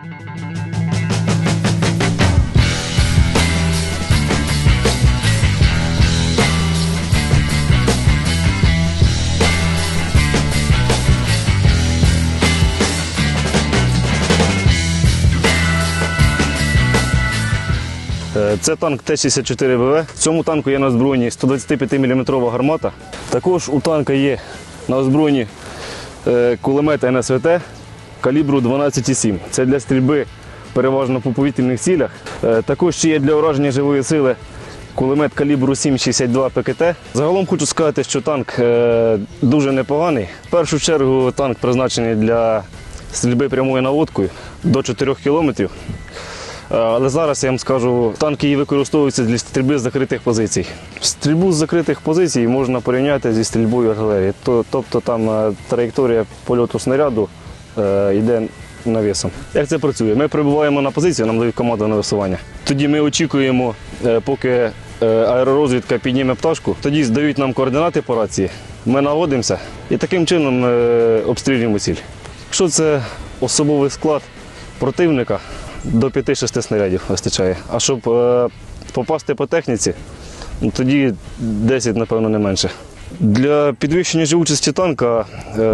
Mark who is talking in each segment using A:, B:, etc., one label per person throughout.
A: Це танк Т-64БВ. В цьому танку є на озброєнні 125-мм гармата. Також у танка є на озброєнні кулемет НСВТ калібру 12,7. Це для стрільби переважно по повітряних цілях. Також ще є для ураження живої сили кулемет калібру 7,62 ПКТ. Загалом хочу сказати, що танк дуже непоганий. В першу чергу танк призначений для стрільби прямою наводкою до 4 км. Але зараз я вам скажу, танки її використовуються для стрільби з закритих позицій. Стрільбу з закритих позицій можна порівняти зі стрільбою артилерії. Тобто там траєкторія польоту снаряду йде навісом. Як це працює? Ми прибуваємо на позицію, нам дають команду на висування. Тоді ми очікуємо, поки аеророзвідка підніме пташку. Тоді здають нам координати по рації, ми наводимося і таким чином обстрілюємо ціль. Якщо це особовий склад противника, до 5-6 снарядів вистачає. А щоб попасти по техніці, тоді 10, напевно, не менше. Для підвищення живучості танка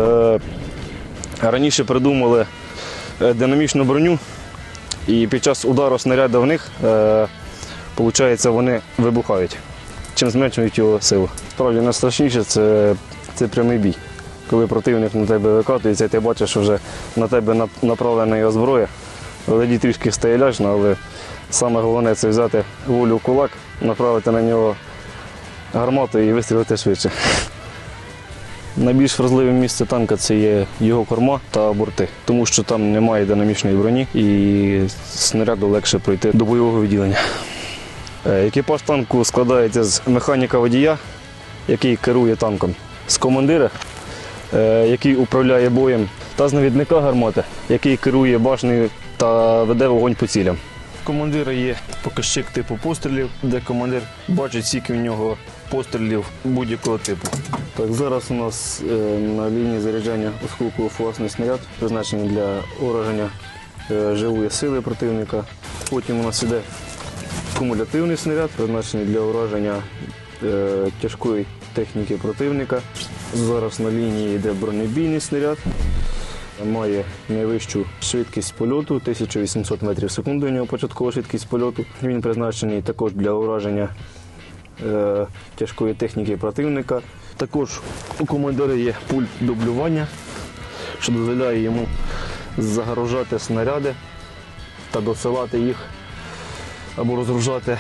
A: раніше придумали динамічну броню, і під час удару снаряду в них, виходить, вони вибухають, чим зменшують його силу. Справді, найстрашніше – це прямий бій. Коли противник на тебе викатується, і ти бачиш, що вже на тебе направлена його зброя. Тоді трішки стає лячно, але саме головне – це взяти волю в кулак, направити на нього гармату і вистрілити швидше. Найбільш вразливе місце танка – це є його корма та борти, тому що там немає динамічної броні і снаряду легше пройти до бойового відділення. Екіпаж танку складається з механіка-водія, який керує танком, з командира, який управляє боєм, та з навідника гармати, який керує башнею та веде вогонь по цілям. У командира є показчик типу пострілів, де командир бачить, скільки в нього пострілів будь-якого типу. Так, зараз у нас на лінії заряджання осколково-фугасний снаряд, призначений для ураження живої сили противника. Потім у нас іде кумулятивний снаряд, призначений для ураження тяжкої техніки противника. Зараз на лінії йде бронебійний снаряд. Має найвищу швидкість польоту, 1800 метрів в секунду у нього початкова швидкість польоту. Він призначений також для ураження тяжкої техніки противника. Також у командира є пульт дублювання, що дозволяє йому загружати снаряди та досилати їх або розгружати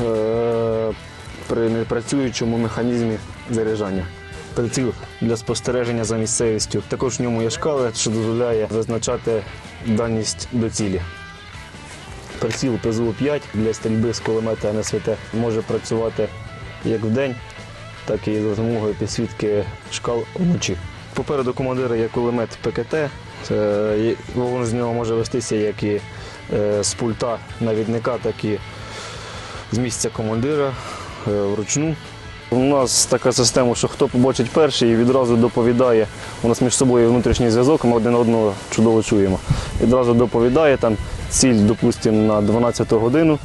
A: при непрацюючому механізмі заряджання. Приціл для спостереження за місцевістю. Також в ньому є шкала, що дозволяє визначати дальність до цілі. Приціл ПЗУ-5 для стрільби з кулемета НСВТ може працювати як вдень, так і за допомогою підсвітки шкал вночі. Попереду командира є кулемет ПКТ. Вогонь з нього може вестися як і з пульта навідника, так і з місця командира вручну. У нас така система, що хто побачить перший і відразу доповідає. У нас між собою внутрішній зв'язок, ми один одного чудово чуємо. Відразу доповідає, там ціль, допустимо, на 12 годину.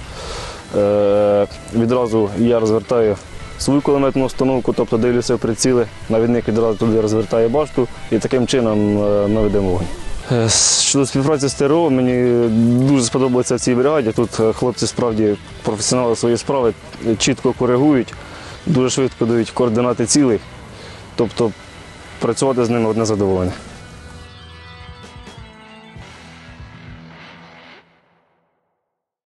A: Відразу я розвертаю свою кулеметну установку, тобто дивлюся в приціли, навідник відразу туди розвертає башту і таким чином ми ведемо вогонь. Щодо співпраці з ТРО, мені дуже сподобається в цій бригаді. Тут хлопці справді професіонали своєї справи, чітко коригують, дуже швидко дають координати цілей, тобто працювати з ними одне задоволення.